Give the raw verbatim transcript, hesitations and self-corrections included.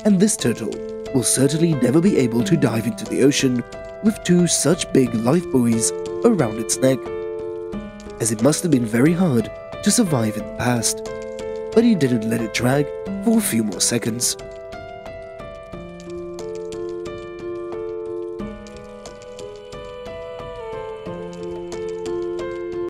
and this turtle will certainly never be able to dive into the ocean with two such big life buoys around its neck, as it must have been very hard to survive in the past. But he didn't let it drag for a few more seconds.